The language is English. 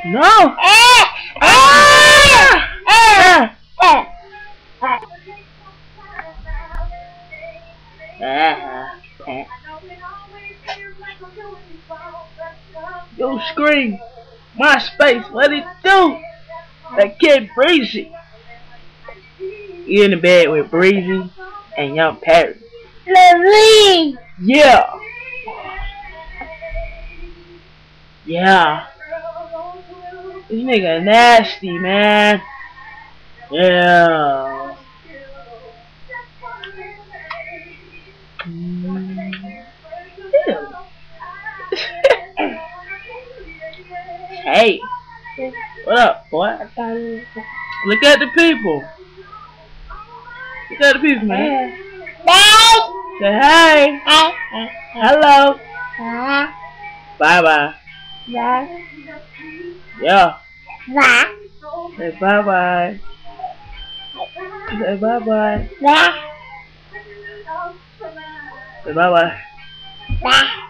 No. Yo, Scream. MySpace, what it do? That kid Breezy. You in the bed with Breezy and Young Perry. Lovely. Yeah. Yeah. This nigga nasty, man. Yeah. Ew. Hey. What up, boy? Look at the people. Look at the people, man. Say hey. Hello. Bye bye. Yeah. Say bye bye. Say bye bye. Say bye bye.